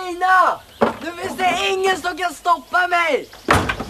Stina! Nu finns det ingen som kan stoppa mig!